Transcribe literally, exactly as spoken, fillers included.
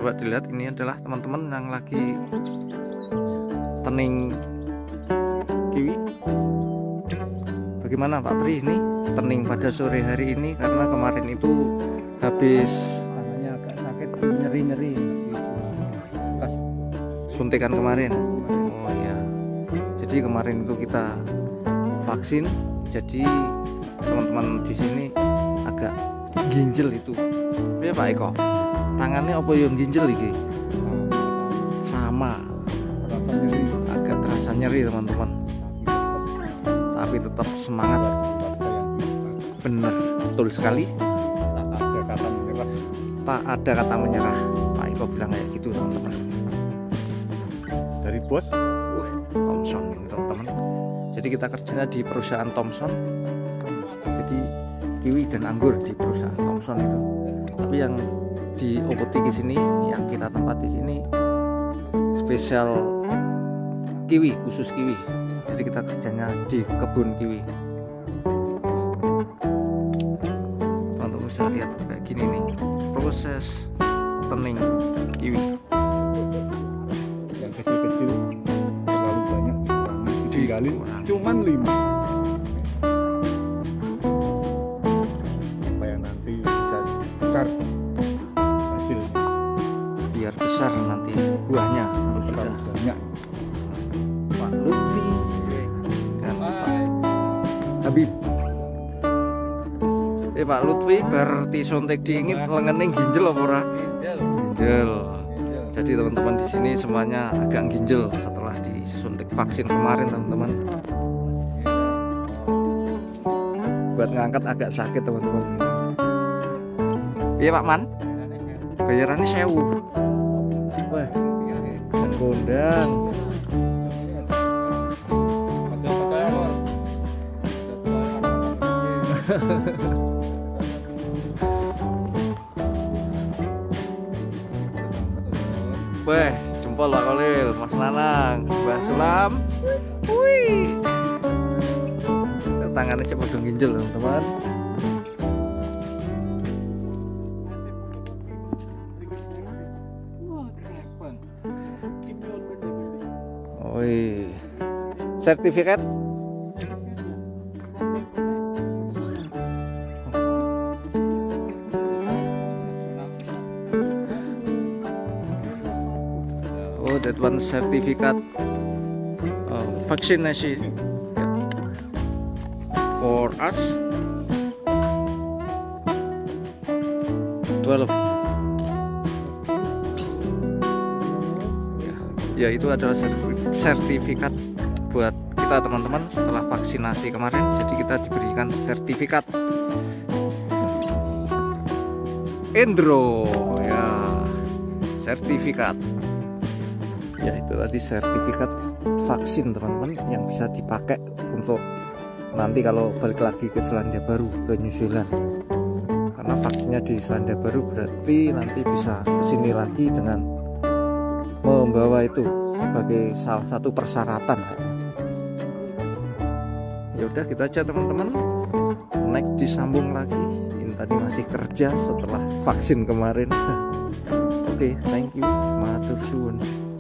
Coba dilihat, ini adalah teman-teman yang lagi tening kiwi. Bagaimana Pak Pri ini tening pada sore hari ini, karena kemarin itu habis tangannya agak sakit, nyeri-nyeri pas suntikan kemarin. Oh iya, jadi kemarin itu kita vaksin, jadi teman-teman di sini agak ginjel itu. Ya Pak Eko, tangannya apa yang ginjel ini? Sama, agak terasa nyeri teman-teman, tapi tetap semangat. Bener, betul sekali. Tak ada kata menyerah. Tak ada kata menyerah. Pak Eko bilang kayak gitu teman-teman. Dari bos Uh, Thomson ini teman-teman. Jadi kita kerjanya di perusahaan Thomson. Jadi kiwi dan anggur di perusahaan Thomson itu. Tapi yang di Opotiki sini, yang kita tempati sini spesial kiwi, khusus kiwi. Jadi kita kerjanya di kebun kiwi. Teman-teman bisa lihat kayak gini nih proses tening kiwi. yang kecil-kecil terlalu banyak ditinggalin, cuman lima supaya nanti bisa besar hasilnya, Biar besar nanti buahnya. Kalau terlalu sudah banyak. Pak Lutfi dan Pak Habib. Eh Pak Lutfi berarti suntik diingit lengening ginjel apa ora? Ginjel. Jadi teman-teman di sini semuanya agak ginjel setelah disuntik vaksin kemarin teman-teman. Buat ngangkat agak sakit teman-teman. Iya Pak Man, bayarannya sewu. Wah, dan kondang. Weh, jempol Pak Kolil, Mas Nanang, Mbak Sulam. Wih, tangannya siapa dong ginjel teman-teman. Wih, sertifikat. Oh, that one sertifikat uh, vaccination for us twelve. Ya, ya itu adalah sertifikat buat kita teman-teman setelah vaksinasi kemarin. Jadi kita diberikan sertifikat Endro ya, sertifikat. Ya itu tadi sertifikat vaksin teman-teman yang bisa dipakai untuk nanti kalau balik lagi ke Selandia Baru, ke New Zealand. Karena vaksinnya di Selandia Baru, berarti nanti bisa kesini lagi dengan membawa itu sebagai salah satu persyaratan. Ya udah gitu aja teman-teman. Next disambung lagi. Ini tadi masih kerja setelah vaksin kemarin. Oke, okay, thank you. Matur suwun.